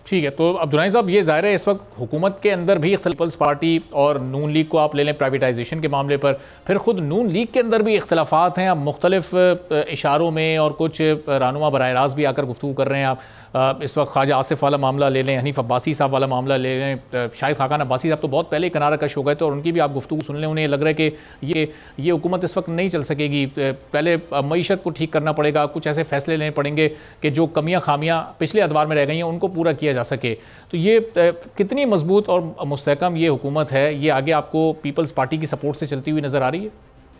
ٹھیک ہے، تو عبدالغنی صاحب یہ ظاہر ہے اس وقت حکومت کے اندر بھی پیپلز پارٹی اور نون لیگ کو آپ لے لیں پرائیویٹائزیشن کے معاملے پر، پھر خود نون لیگ کے اندر بھی اختلافات ہیں، اب مختلف اشاروں میں اور کچھ رہنما براہ راست بھی آ کر گفتگو کر رہے ہیں. آپ اس وقت خواجہ آصف والا معاملہ لے لیں، حنیف عباسی صاحب والا معاملہ لے لیں، شاہد خاقان عباسی صاحب تو بہت پہلے کنارہ کش ہو گئے تھے اور ان کی بھی آپ گفتگو سن لیں، انہیں لگ رہا ہے کہ یہ حکومت اس وقت نہیں چل سکے گی، پہلے معیشت کو ٹھیک کرنا پڑے گا، کچھ ایسے فیصلے لینے پڑیں گے کہ جو کمیاں خامیاں پچھلے ادوار میں رہ گئی ہیں ان کو پورا کیا جا سکے. تو یہ کتنی مضبوط اور مستحکم یہ حکومت ہے، یہ آگے آپ کو پیپلز پارٹی کی سپورٹ سے چلتی ہوئی نظر آ رہی ہے؟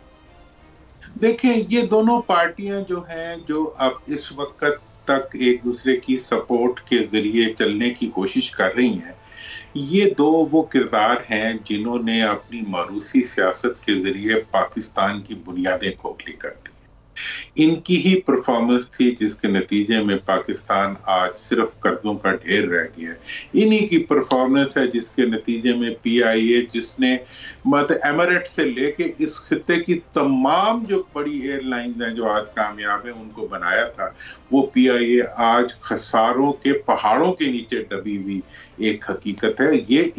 دیکھیں، یہ دونوں پارٹیاں جو ہیں جو اب اس وقت تک ایک دوسرے کی سپورٹ کے ذریعے چلنے کی کوشش کر رہی ہیں، یہ دو وہ کردار ہیں جنہوں نے اپنی موروثی سیاست کے ذریعے پاکستان کی بنیادیں کھوکھلی کر دی. ان کی ہی پرفارمنس تھی جس کے نتیجے میں پاکستان آج صرف قرضوں کا ڈھیر رہ گیا ہے. انہی کی پرفارمنس ہے جس کے نتیجے میں پی آئی اے، جس نے ایمریٹ سے لے کے اس خطے کی تمام جو بڑی ایئر لائنز ہیں جو آج کامیاب ہیں ان کو بنایا تھا، وہ پی آئی اے آج خساروں کے پہاڑوں کے نیچے دبی ہوئی ایک حقیقت ہے. یہ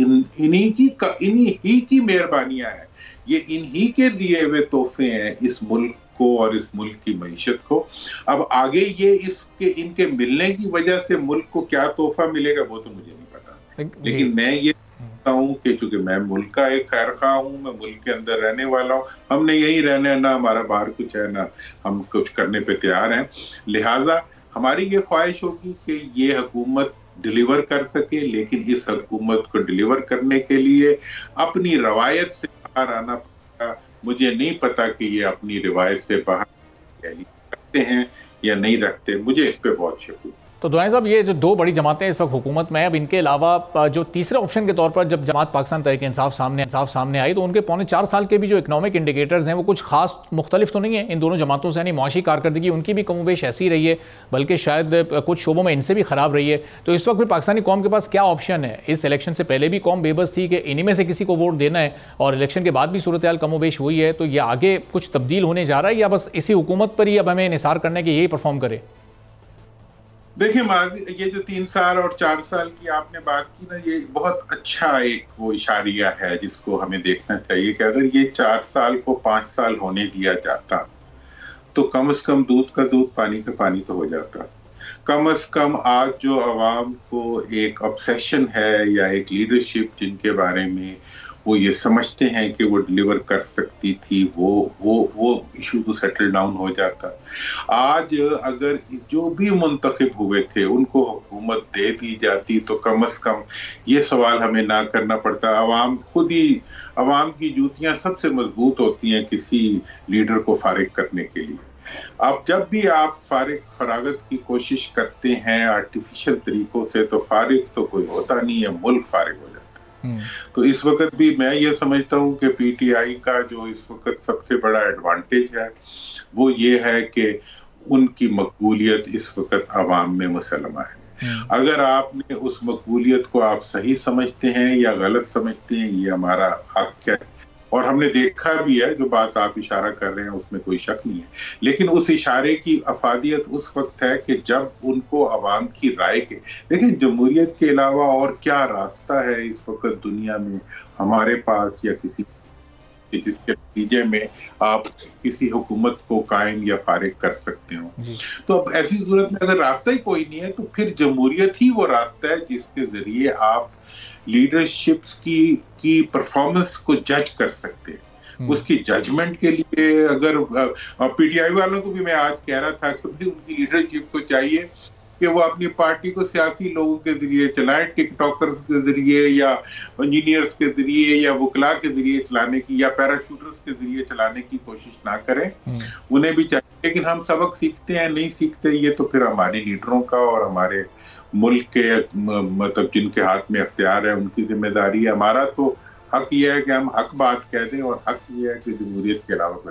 انہی کی مہربانیاں ہیں، یہ انہی کے دیے ہوئے تحفے ہیں اس ملک کو اور اس ملک کی معیشت کو. اب آگے یہ ان کے ملنے کی وجہ سے ملک کو کیا تحفہ ملے گا وہ تو مجھے نہیں پتا، لیکن میں یہ کہتا ہوں کہ چونکہ میں ملک کا ایک خیر خواہ ہوں، میں ملک کے اندر رہنے والا ہوں، ہم نے یہی رہنا ہے، نہ ہمارا باہر کچھ ہے، نہ ہم کچھ کرنے پہ تیار ہیں. لہٰذا ہماری یہ خواہش ہوگی کہ یہ حکومت ڈیلیور کر سکے، لیکن اس حکومت کو ڈیلیور کرنے کے لیے اپنی روایت سے باہر آنا پڑے گا. مجھے نہیں پتا کہ یہ اپنی روایت سے باہر رکھتے ہیں یا نہیں رکھتے، مجھے اس پہ بہت شک ہے. تو دعائیں صاحب، یہ جو دو بڑی جماعتیں اس وقت حکومت میں ہیں، اب ان کے علاوہ جو تیسرے آپشن کے طور پر جب جماعت پاکستان تحریک انصاف سامنے آئی تو ان کے 4.25 سال کے بھی جو اکنامک انڈیکیٹرز ہیں وہ کچھ خاص مختلف تو نہیں ہیں ان دونوں جماعتوں سے، یعنی معاشی کارکردگی ان کی بھی کم و بیش ایسی رہی ہے، بلکہ شاید کچھ شعبوں میں ان سے بھی خراب رہی ہے. تو اس وقت بھی پاکستانی قوم کے پاس کیا آپشن ہے؟ اس الیکشن سے پہلے بھی قوم بے بس تھی کہ انہی میں سے کسی کو ووٹ دینا ہے، اور الیکشن کے بعد بھی صورتحال کم و بیش ہوئی ہے. تو یہ آگے کچھ تبدیل ہونے جا رہا ہے یا بس اسی حکومت پر ہی اب ہمیں انحصار کرنا ہے کہ یہی پرفارم کرے؟ دیکھیں، یہ جو 3 سال اور 4 سال کی آپ نے بات کی نا، یہ بہت اچھا ایک وہ اشاریہ ہے جس کو ہمیں دیکھنا چاہیے کہ اگر یہ 4 سال کو 5 سال ہونے دیا جاتا تو کم از کم دودھ کا دودھ پانی کا پانی تو ہو جاتا. کم از کم آج جو عوام کو ایک obsession ہے یا ایک لیڈرشپ جن کے بارے میں وہ یہ سمجھتے ہیں کہ وہ ڈیلیور کر سکتی تھی، وہ ایشو تو سیٹل ڈاؤن ہو جاتا. آج اگر جو بھی منتخب ہوئے تھے ان کو حکومت دے دی جاتی تو کم از کم یہ سوال ہمیں نہ کرنا پڑتا. عوام کی جوتیاں سب سے مضبوط ہوتی ہیں کسی لیڈر کو فارغ کرنے کے لیے. اب جب بھی آپ فراغت کی کوشش کرتے ہیں آرٹیفیشل طریقوں سے تو فارغ تو کوئی ہوتا نہیں ہے، ملک فارغ ہو جاتا ہے. تو اس وقت بھی میں یہ سمجھتا ہوں کہ پی ٹی آئی کا جو اس وقت سب سے بڑا ایڈوانٹیج ہے وہ یہ ہے کہ ان کی مقبولیت اس وقت عوام میں مسلمہ ہے. اگر آپ نے اس مقبولیت کو آپ صحیح سمجھتے ہیں یا غلط سمجھتے ہیں، یہ ہمارا حق ہے، اور ہم نے دیکھا بھی ہے جو بات آپ اشارہ کر رہے ہیں اس میں کوئی شک نہیں ہے. لیکن اس اشارے کی افادیت اس وقت ہے کہ جب ان کو عوام کی رائے کے دیکھیں، جمہوریت کے علاوہ اور کیا راستہ ہے اس وقت دنیا میں ہمارے پاس یا کسی جس کے نتیجے میں آپ کسی حکومت کو قائم یا فارغ کر سکتے ہو. تو اب ایسی صورت میں اگر راستہ ہی کوئی نہیں ہے تو پھر جمہوریت ہی وہ راستہ ہے جس کے ذریعے آپ لیڈرشپس کی پرفارمنس کو جج کر سکتے ہیں. اس کی ججمنٹ کے لیے اگر پی ٹی آئی والوں کو بھی میں آج کہہ رہا تھا کہ ان کی لیڈرشپ کو چاہیے کہ وہ اپنی پارٹی کو سیاسی لوگوں کے ذریعے چلائیں، ٹک ٹاکرز کے ذریعے یا انجینئرز کے ذریعے یا وکلاء کے ذریعے چلانے کی یا پیراشوٹرز کے ذریعے چلانے کی کوشش نہ کریں. انہیں بھی چاہیے. لیکن ہم سبق سیکھتے ہیں نہیں سیکھتے، یہ تو پھر ہمارے لیڈروں کا اور ہمارے ملک کے مطلب جن کے ہاتھ میں اختیار ہے ان کی ذمہ داری ہے. ہمارا تو حق یہ ہے کہ ہم حق بات کہہ دیں، اور حق یہ ہے کہ جمہوریت کے علاوہ کوئی راستہ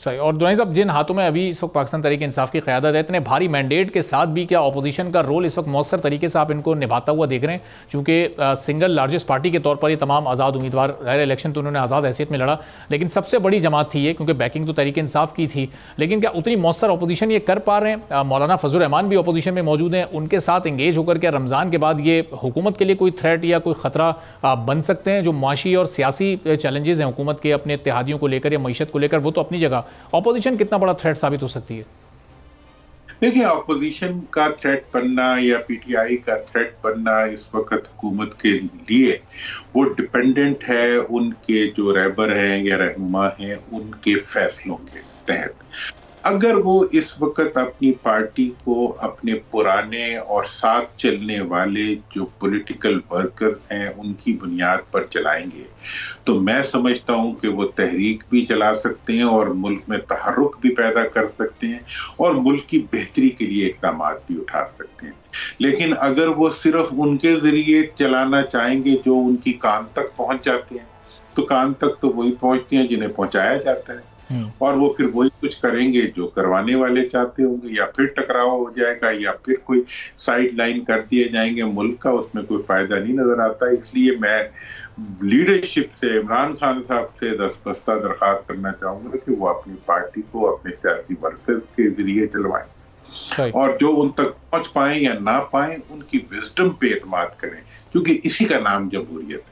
صحیح. اور دنائی صاحب، جن ہاتھوں میں ابھی اس وقت پاکستان تحریک انصاف کی قیادت ہے، اتنے بھاری مینڈیٹ کے ساتھ بھی کیا اپوزیشن کا رول اس وقت مؤثر طریقے سے آپ ان کو نبھاتا ہوا دیکھ رہے ہیں؟ چونکہ سنگل لارجسٹ پارٹی کے طور پر یہ تمام آزاد امیدوار، ظاہر الیکشن تو انہوں نے آزاد حیثیت میں لڑا، لیکن سب سے بڑی جماعت تھی یہ، کیونکہ بیکنگ تو تحریک انصاف کی تھی. لیکن کیا اتنی مؤثر اپوزیشن یہ کر پا رہے ہیں؟ مولانا فضل الرحمان بھی اپوزیشن میں موجود ہیں، ان کے ساتھ انگیج ہو کر کے رمضان کے بعد یہ حکومت کے لیے کوئی تھریٹ یا کوئی خطرہ بن سکتے ہیں؟ جو معاشی اور سیاسی چیلنجز ہیں حکومت کے اپنے اتحادیوں کو لے کر یا معیشت کو لے کر، وہ تو اپنی جگہ، اپوزیشن کتنا بڑا تھریٹ ثابت ہو سکتی ہے؟ دیکھیں، اپوزیشن کا تھریٹ بننا یا پی ٹی آئی کا تھریٹ بننا اس وقت حکومت کے لیے وہ ڈپینڈنٹ ہے ان کے جو رہبر ہیں یا رہنما ہیں ان کے فیصلوں کے تحت. اگر وہ اس وقت اپنی پارٹی کو اپنے پرانے اور ساتھ چلنے والے جو پولیٹیکل ورکرز ہیں ان کی بنیاد پر چلائیں گے تو میں سمجھتا ہوں کہ وہ تحریک بھی چلا سکتے ہیں اور ملک میں تحرک بھی پیدا کر سکتے ہیں اور ملک کی بہتری کے لیے اقدامات بھی اٹھا سکتے ہیں. لیکن اگر وہ صرف ان کے ذریعے چلانا چاہیں گے جو ان کی کان تک پہنچ جاتے ہیں، تو کان تک تو وہی پہنچتے ہیں جنہیں پہنچایا جاتا ہے، اور وہ پھر وہی کچھ کریں گے جو کروانے والے چاہتے ہوں گے، یا پھر ٹکراؤ ہو جائے گا یا پھر کوئی سائیڈ لائن کر دیے جائیں گے ملک کا. اس میں کوئی فائدہ نہیں نظر آتا. اس لیے میں لیڈرشپ سے، عمران خان صاحب سے دستبستہ درخواست کرنا چاہوں گا کہ وہ اپنی پارٹی کو اپنے سیاسی ورکرز کے ذریعے چلوائیں، اور جو ان تک پہنچ پائیں یا نہ پائیں ان کی وزڈم پہ اعتماد کریں، کیونکہ اسی کا نام جمہوریت ہے.